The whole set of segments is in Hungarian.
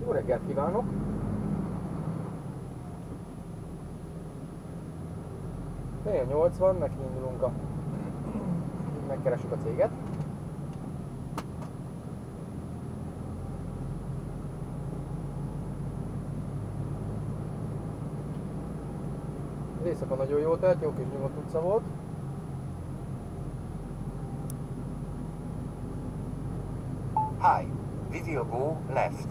Jó reggelt kívánok! Fél 80, nekiindulunk megkeressük a céget. Az éjszaka nagyon jó telt, jó kis nyugodt utca volt. Hi, we will go left.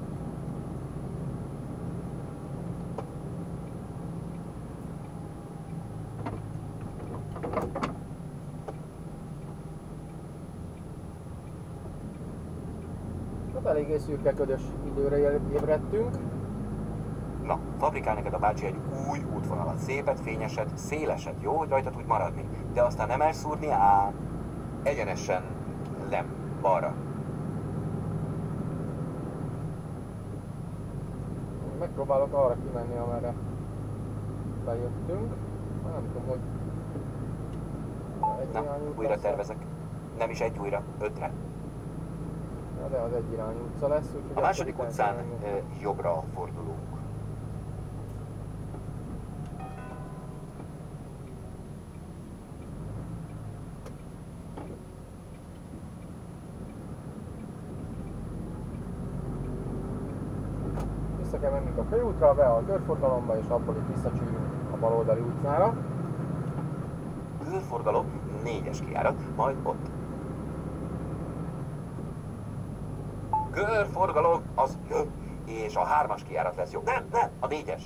Hát eléggé szürke, ködös időre ébredtünk. Na, fabrikál neked a bácsi egy új útvonalat, szépet, fényeset, széleset, jó, hogy rajta tudj maradni. De aztán nem elszúrni, egyenesen nem, balra. Megpróbálok arra kimenni, amerre bejöttünk. Nem tudom, hogy Na, újra tervezek. Nem is egy újra, 5-re. Ja, de az egy irányú utca lesz, úgyhogy... A második utcán jobbra fordulunk. Vissza kell mennünk a főútra, be a körforgalomba, és abból itt visszacsűrünk a baloldali utcára. Körforgalom, 4-es kijárat, majd ott. Körforgalom, az jön, és a 3-as kijárat lesz jó. Nem, a 4-es.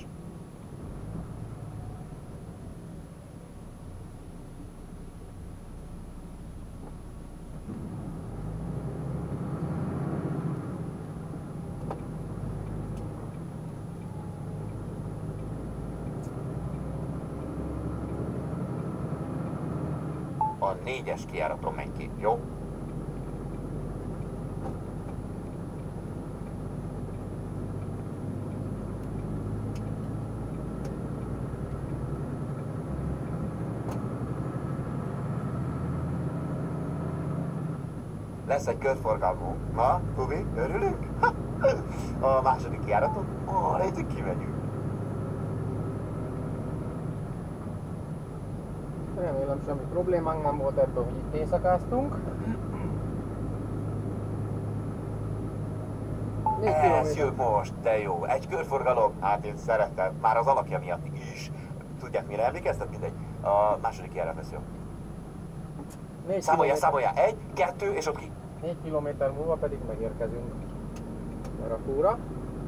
A 4-es kijáraton megy ki, jó? Lesz egy körforgalmú. Na, Pubi, örülünk? A második kijáraton? Rejtük kimegyünk. Remélem semmi problémánk nem volt ebből, hogy itt éjszakáztunk. Ez jön most, de jó. Egy körforgalom, hát én szeretem. Már az alakja miatt is. Tudják, mire emlékeztet? Mindegy. A második kijárat lesz jó. Számolja. 1, 2, és ott ki. 4 kilométer múlva pedig megérkezünk Rakóra.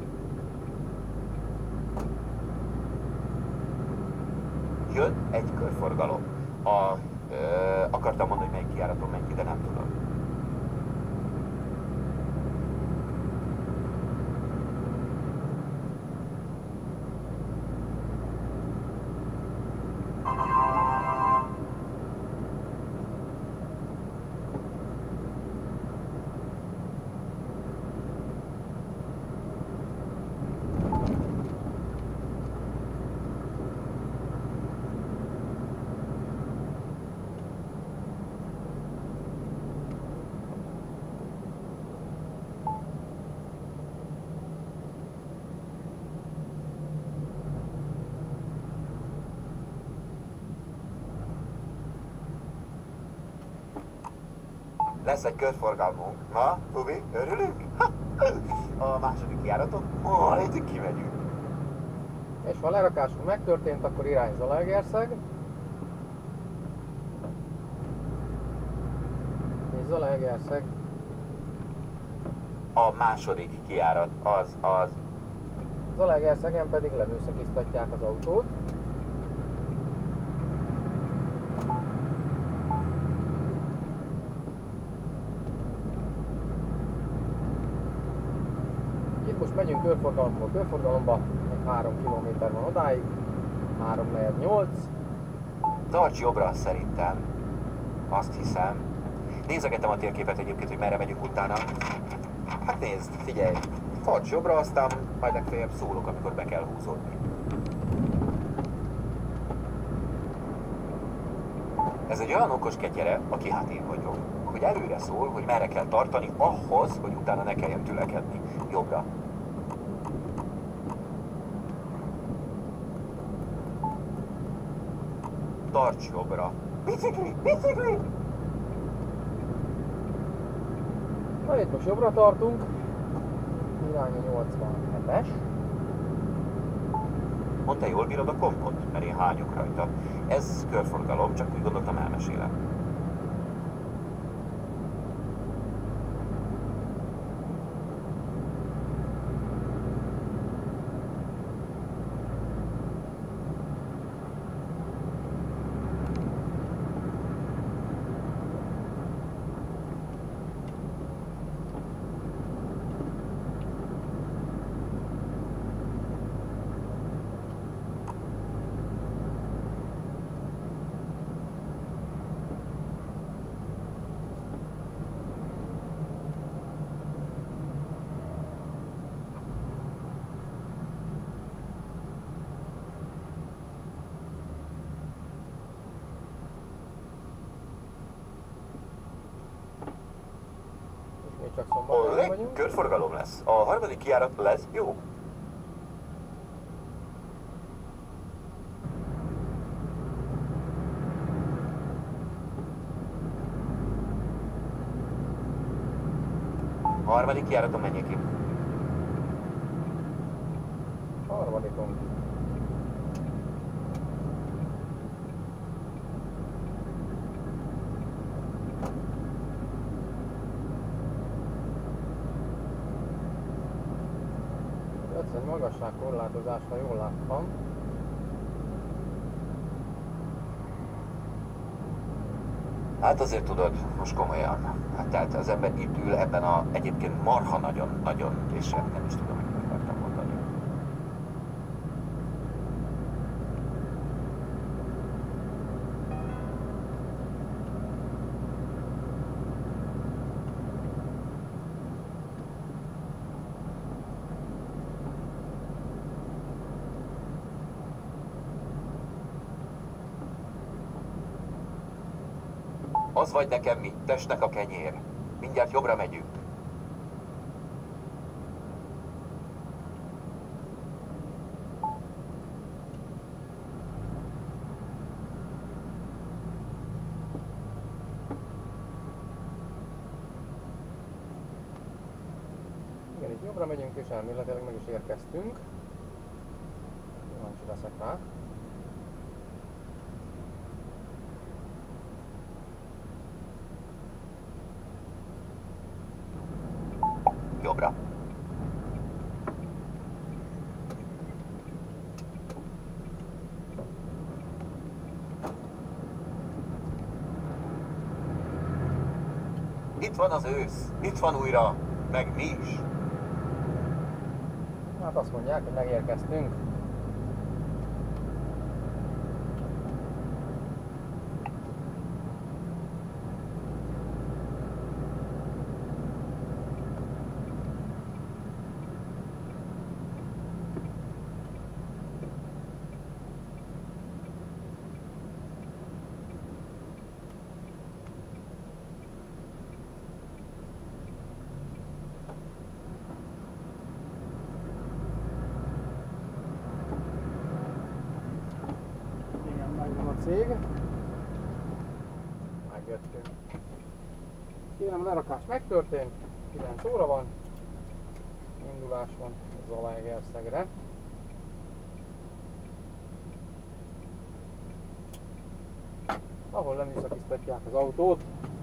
Jön egy körforgalom. Akartam mondani, hogy melyik kijáraton megy ki, de nem tudom. Lesz egy körforgalmunk. Na, Pubi, örülünk? A második kijáraton? Rejtük kimegyünk. És ha a lerakásunk megtörtént, akkor irány Zalaegerszeg. És Zalaegerszeg. A második kijárat, az. Zalaegerszegen pedig leműszakiztatják az autót. Most megyünk körforgalomba, még 3 km van odáig, 3-4-8. Tarts jobbra szerintem, azt hiszem. Nézegetem a térképet egyébként, hogy merre megyünk utána. Hát nézd, figyelj, tarts jobbra, aztán majd legfeljebb szólok, amikor be kell húzódni. Ez egy olyan okos ketyere, aki hát én vagyok, hogy előre szól, hogy merre kell tartani ahhoz, hogy utána ne kelljen tülekedni. Jobbra. Tarts jobbra. Bicikli! Bicikli! Na itt most jobbra tartunk. Irány a 87-es. Mondd, te jól bírod a kompot? Mert én hányok rajta. Ez körforgalom, csak úgy gondoltam elmesélem. Csak Szombathelyén vagyunk. Körforgalom lesz. A harmadik kijárat lesz jó. A harmadik kijáraton menjék ki. Harmadikon. Egy magasságkorlátozás, ha jól láttam. Hát azért tudod, most komolyan. Hát tehát az ember itt ül ebben a egyébként marha nagyon, és nem is tudom, mit akartam mondani. Az vagy nekem mi, testnek a kenyér. Mindjárt jobbra megyünk. Igen, itt jobbra megyünk és elméletileg meg is érkeztünk. Kíváncsi leszek rá. Jobbra. Itt van az ősz, itt van újra, meg mi is. Hát azt mondják, hogy megérkeztünk. Cég. Megjöttünk. Kérem, lerakás megtörtént. 9 óra van. Indulás van Zalaegerszegre. Ahol leműszakiztatják az autót.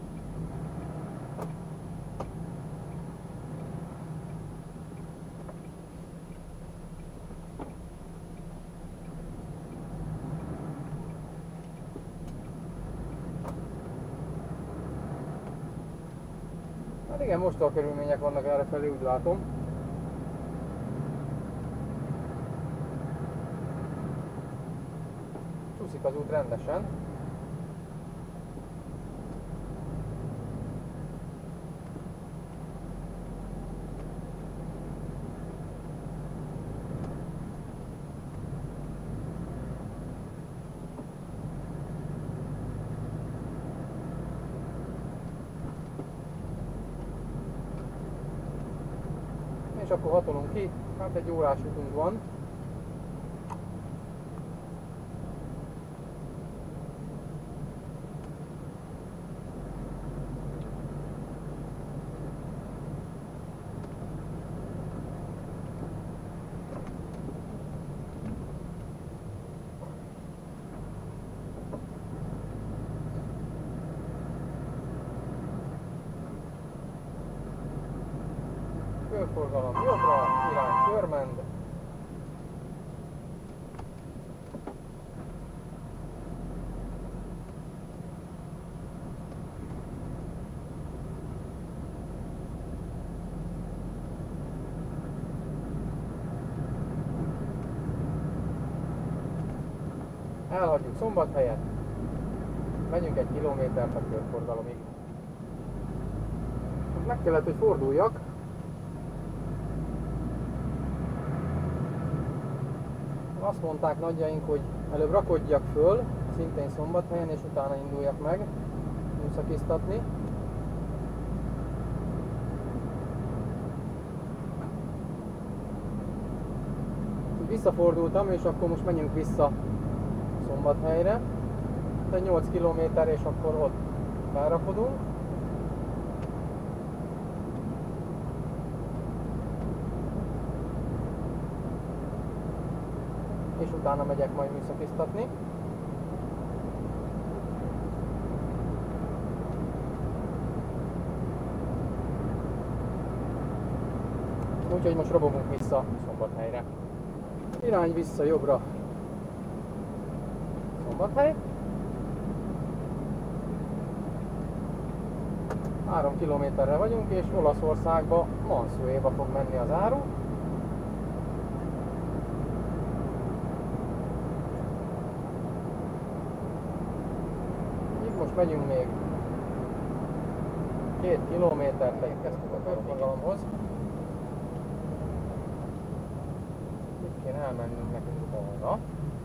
Hát igen, most a körülmények vannak erre felé, úgy látom. Csúszik az út rendesen. És akkor hatolunk ki, hát egy órás utunk van. körforgalom jobbra, irány Körmend. Elhagyjuk Szombathelyet, megyünk 1 kilométert a körforgalomig. Meg kellett, hogy forduljak. Azt mondták nagyjaink, hogy előbb rakodjak föl, szintén Szombathelyen, és utána induljak meg műszakiztatni. Visszafordultam, és akkor most menjünk vissza Szombathelyre. Egy 8 km, és akkor ott felrakodunk. És utána megyek majd műszakiztatni. Úgyhogy most robogunk vissza Szombathelyre. Irány vissza jobbra Szombathely. 3 kilométerre vagyunk, és Olaszországba, Mansuéba fog menni az áru. Itt most megyünk még 2 kilométert, érkeztünk a körforgalomhoz. Itt kéne elmennünk nekünk balra.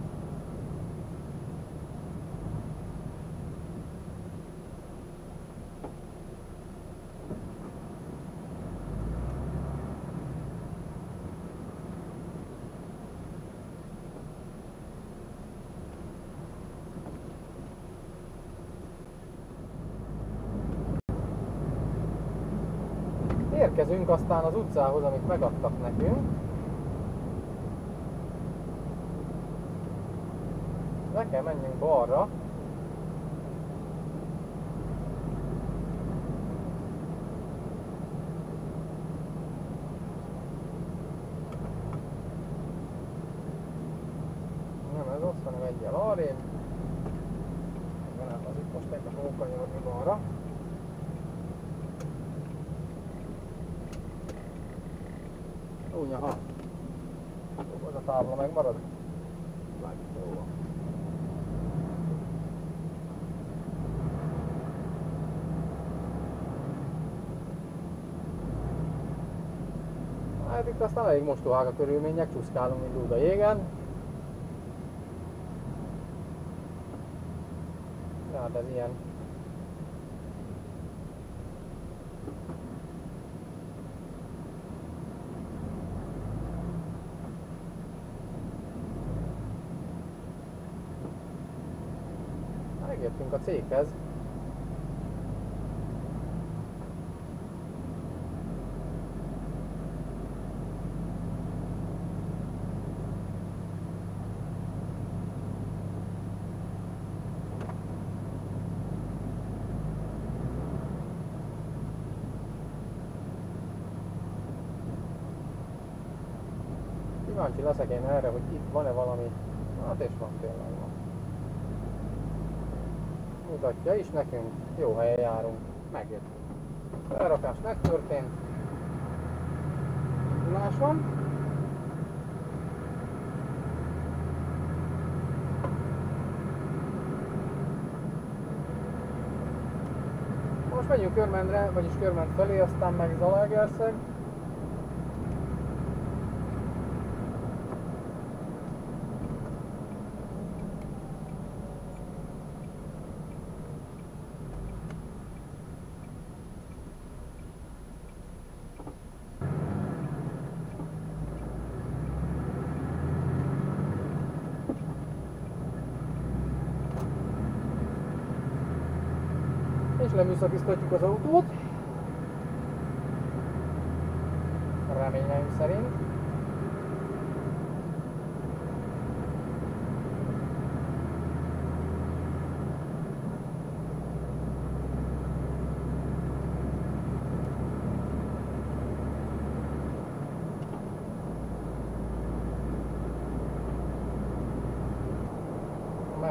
Érkezünk aztán az utcához, amit megadtak nekünk. Le kell menjünk balra. Nem ez ott, hanem egyel arrébb. Az itt most meg fogok kanyarodni balra. Úgy, aha. Az a tábla megmarad. Jó. Hát itt aztán elég mostohák a körülmények, csúszkálunk, mint dúd a jégen. Ja, de ez ilyen. Megértünk a céghez. Kíváncsi leszek én erre, hogy itt van-e valami. Hát és van, tényleg van. Mutatja is nekünk, jó helyen járunk, megértünk. Felrakás megtörtént. Indulás van. Most megyünk Körmendre, vagyis Körmend felé, aztán meg Zalaegerszeg. És leműszakiztatjuk az autót. Reményeim szerint.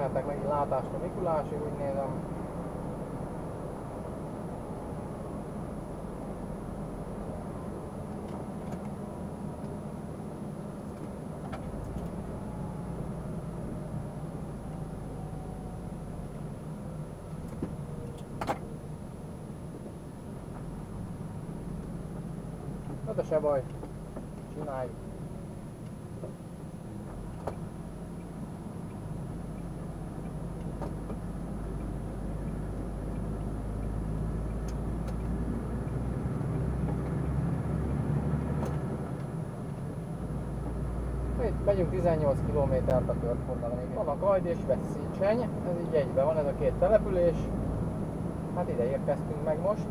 nyertek megint látást a Mikulásig, úgy nézem. De se baj, csináljuk. Itt megyünk 18 km-t a körforgalomig. Van a Gajd és Veszélycseny, ez így egyben van, ez a két település. Hát ide érkeztünk meg most.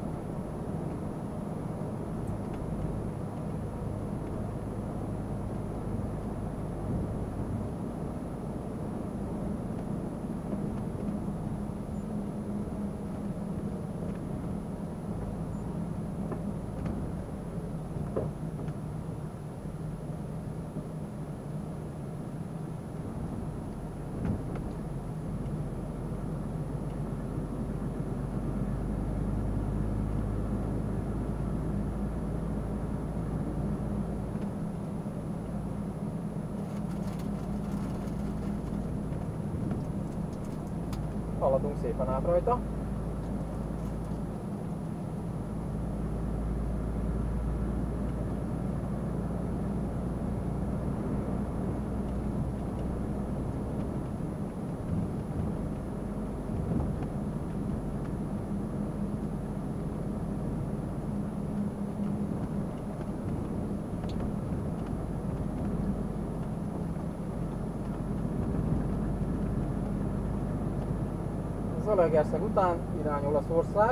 Haladunk szépen át rajta. Zalaegerszeg után irány Olaszország.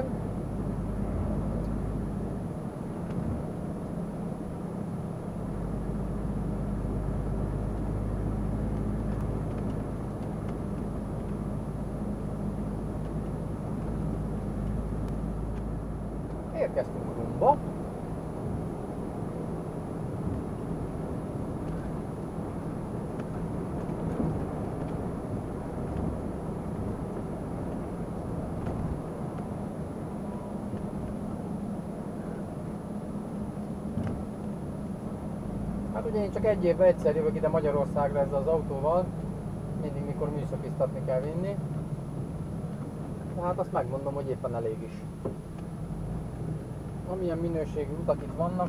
Érkeztünk Rumba. Hát ugye én csak egy évben egyszer jövök ide Magyarországra ezzel az autóval, mindig mikor műszakiztatni kell vinni. Tehát azt megmondom, hogy éppen elég is. Amilyen minőségű utak itt vannak,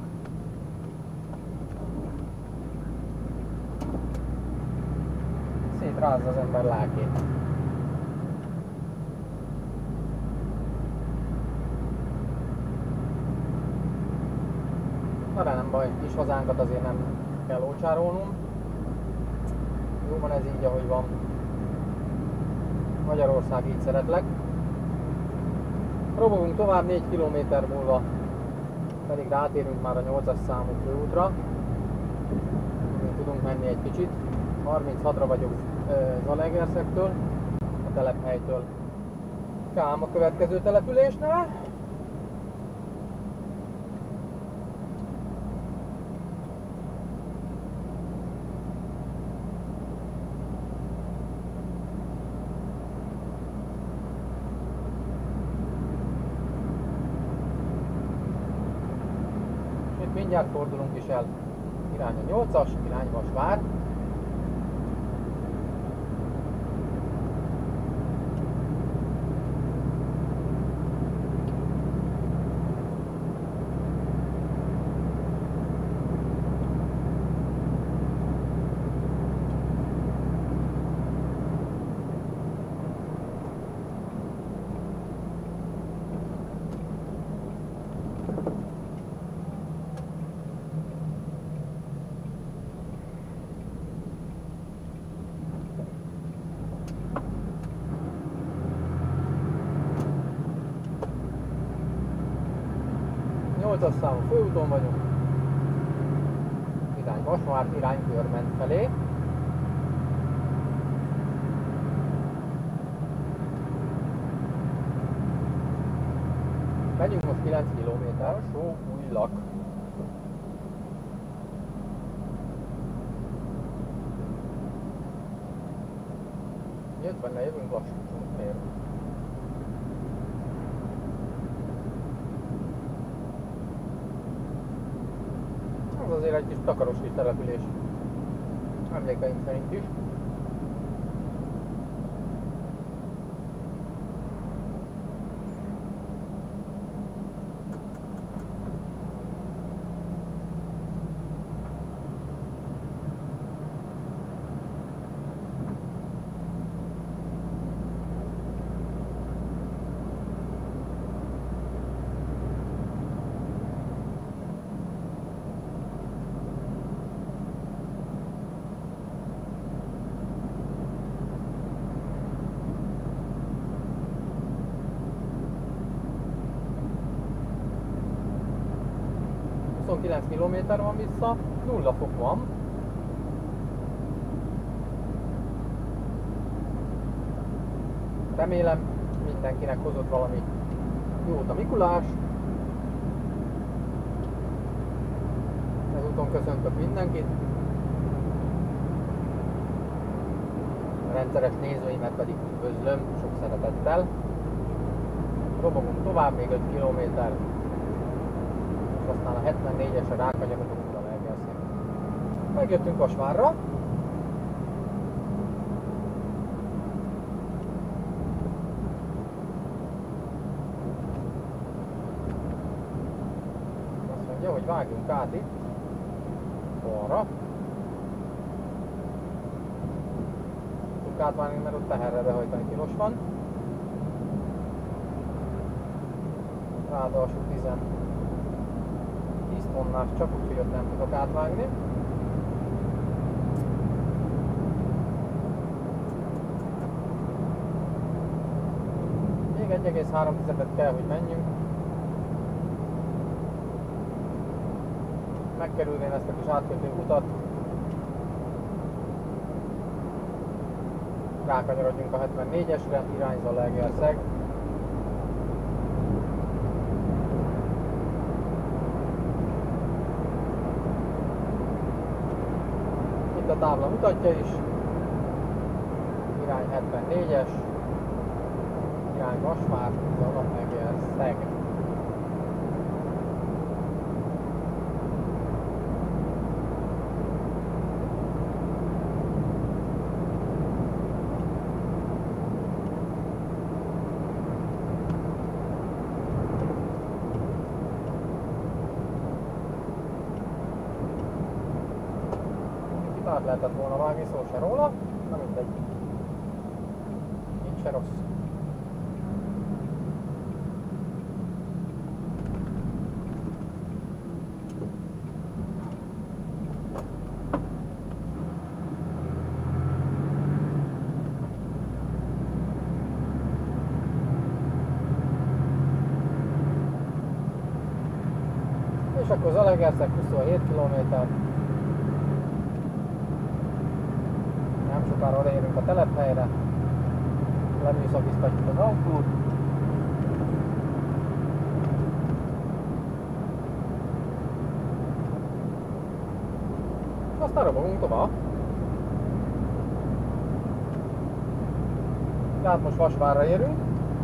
szétrázza az ember lelkét. Na de nem baj, kis hazánkat azért nem kell ócsárolnunk. Jó van ez így, ahogy van. Magyarország, így szeretlek. Robogunk tovább 4 km múlva, pedig rátérünk már a 8-as számú főútra. Még tudunk menni egy kicsit. 36-ra vagyok Zalaegerszegtől, a telephelytől. Kám a következő településnél. Mindjárt fordulunk is el. Irány a 8-as, irány Vasvár. Nyolcas számú főúton vagyunk. Irány Vasvár, irány Körment felé. Megyünk most 9 km. Alsó-Újlak. 50-nel jövünk lassú. Miért? Ez azért egy kis takaros kis település. Emlékeim szerint is. Kilométer van vissza, 0 fok van. Remélem mindenkinek hozott valami jót a Mikulás. Ezúton köszöntök mindenkit. A rendszeres nézőimet pedig üdvözlöm sok szeretettel. Robogunk tovább, még 5 kilométer. Aztán a 74-esre rákanyarodunk Zalaegerszegre. Megjöttünk Vasvárra. Azt mondja, hogy vágjunk át itt balra. Tudunk átvágni, mert ott teherre behajtani tilos van. Ráadásul 10 tonnás csak, úgyhogy ott nem tudok átvágni. Még 1,3-et kell, hogy menjünk. Megkerülvén ezt a kis átkötő utat, rákanyarodjunk a 74-esre, irány Zalaegerszeg. A tábla mutatja is, irány 74-es, irány Vasvár, Zalaegerszeg. Át lehetett volna vágni, szó se róla, na mindegy. Így se rossz. És akkor Zalaegerszeg 27 km. Nem sokára odaérünk a telephelyre, leműszakiztatjuk az autót. Aztán robogunk tovább. Tehát most Vasvárra érünk.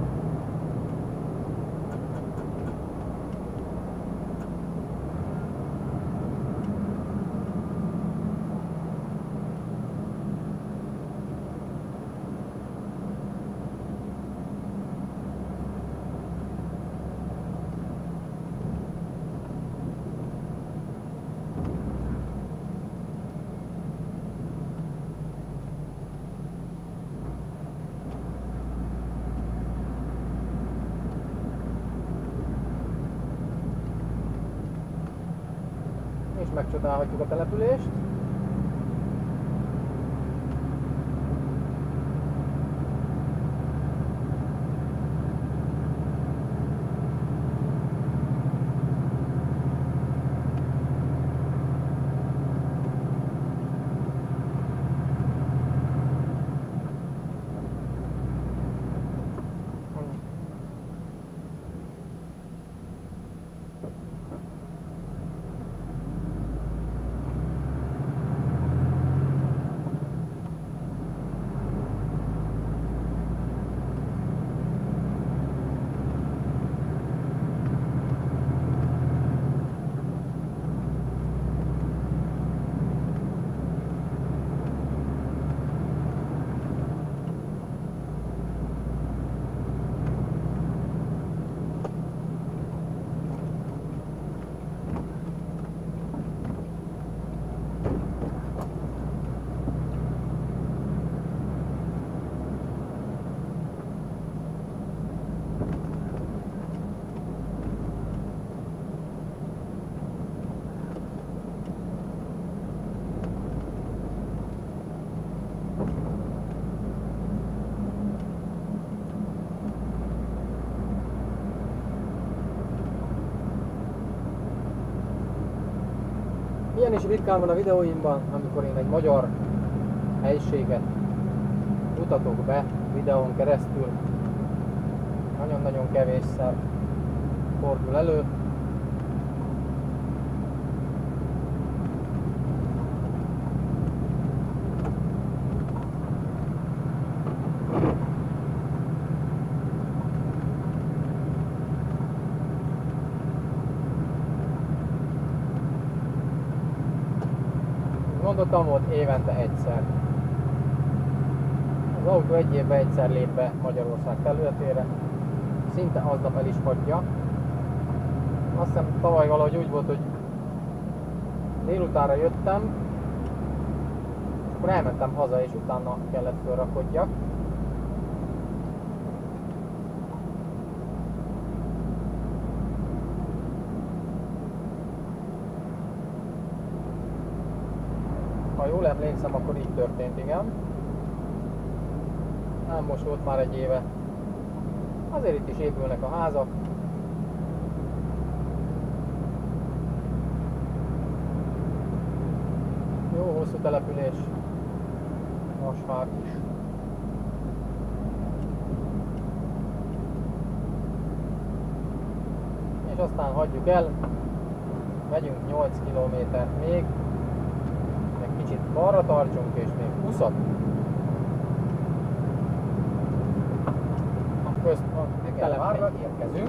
És megcsodálhatjuk a települést. Ilyen is ritkán van a videóimban, amikor én egy magyar helyiséget mutatok be videón keresztül. Nagyon-nagyon kevésszer fordul elő. Mondottam, volt évente egyszer. Az autó egy évben egyszer lép be Magyarország területére. Szinte aznap el is hagyja. Azt hiszem tavaly valahogy úgy volt, hogy délutánra jöttem, és akkor elmentem haza, és utána kellett fölrakodjak. Ha jól emlékszem, akkor így történt, igen. Nem most volt már egy éve. Azért itt is épülnek a házak. Jó hosszú település. Vasvár is. És aztán hagyjuk el. Megyünk 8 kilométert még. Meg kicsit balra tartsunk, és még 20-at. A telepre érkezünk.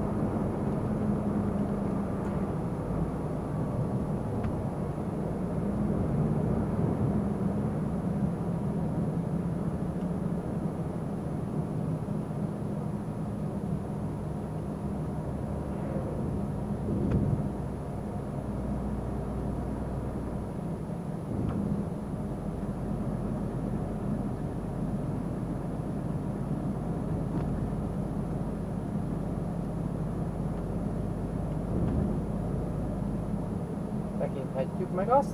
Tekinthetjük meg azt.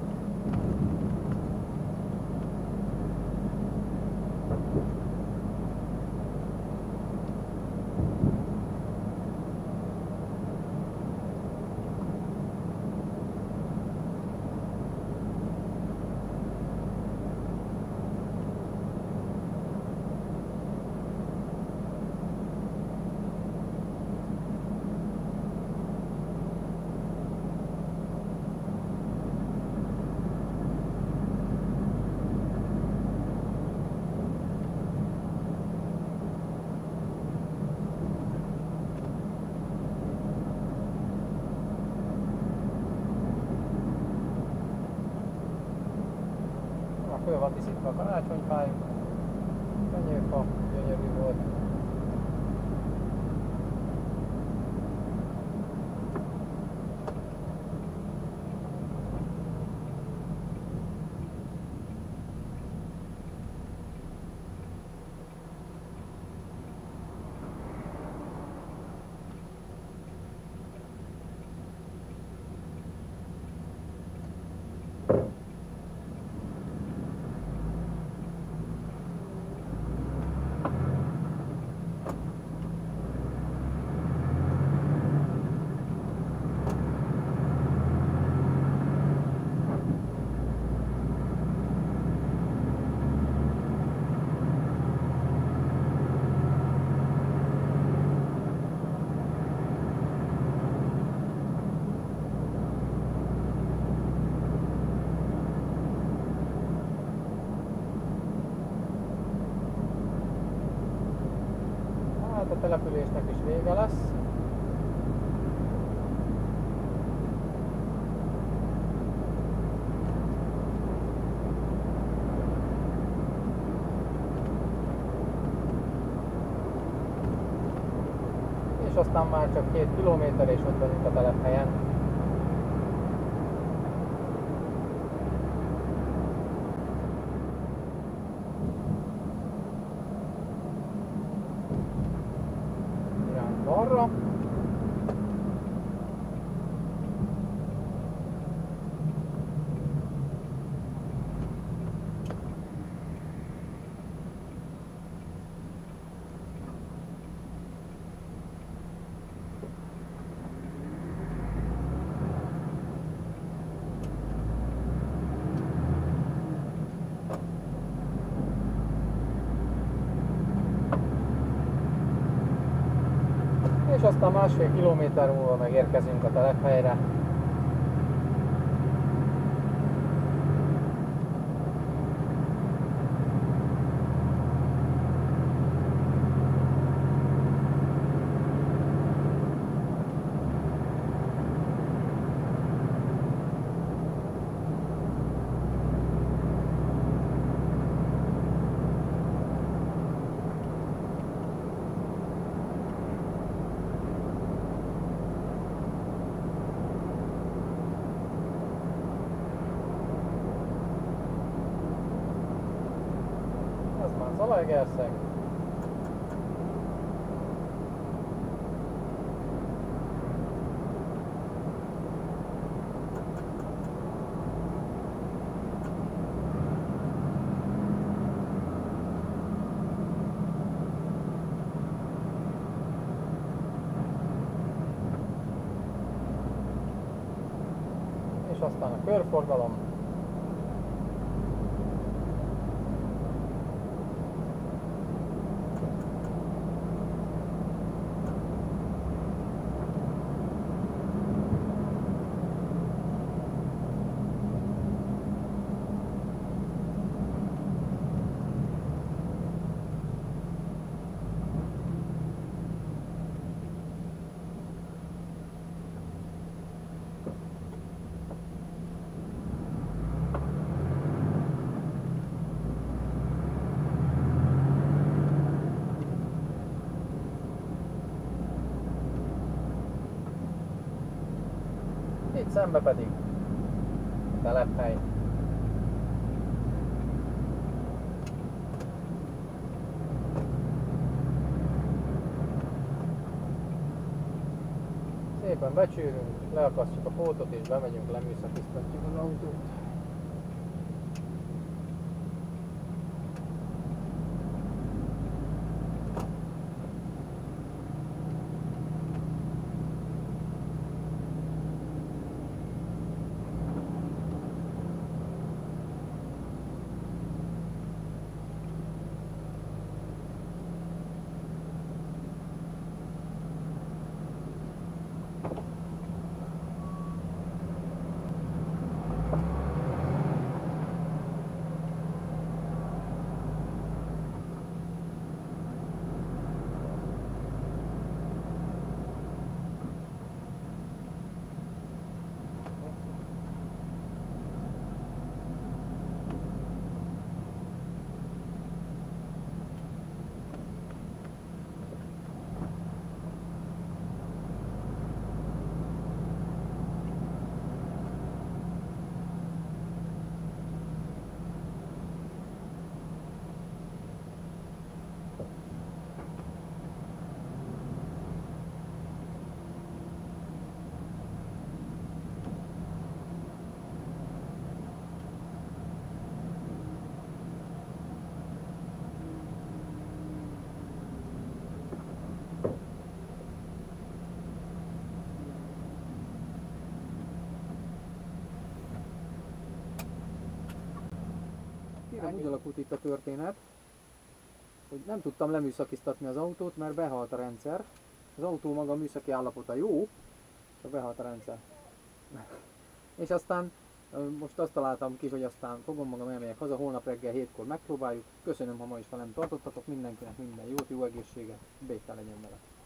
Föl van tisztítva a karácsonyfájuk. Kenyérfa, gyönyörű volt. A településnek is vége lesz. És aztán már csak 2 kilométer, és ott vagyunk a telephelyen. Balra. aztán 1,5 kilométer múlva megérkezünk a telephelyre. Ez már Zalaegerszeg. És aztán a körforgalom. Itt szembe pedig a telephely. Szépen becsűrünk, leakasztjuk a pótot és bemegyünk, leműszakiztatjuk az autót. Úgy alakult itt a történet, hogy nem tudtam leműszakiztatni az autót, mert behalt a rendszer. Az autó maga műszaki állapota jó, csak behalt a rendszer. És aztán most azt találtam ki, hogy aztán fogom magam, elmegyek haza, holnap reggel 7-kor megpróbáljuk. Köszönöm, ha ma is velem tartottatok, mindenkinek minden jót, jó egészséget, békkel legyen vele.